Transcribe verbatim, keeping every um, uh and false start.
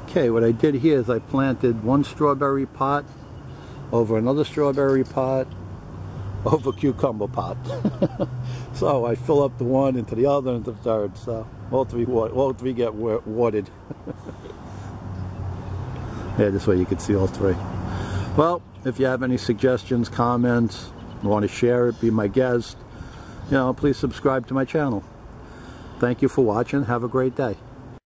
Okay, what I did here is I planted one strawberry pot over another strawberry pot over cucumber pot. So I fill up the one into the other into the third, so all three, all three get watered. Yeah, this way you can see all three. Well, if you have any suggestions, comments, want to share it, be my guest, you know, please subscribe to my channel. Thank you for watching. Have a great day.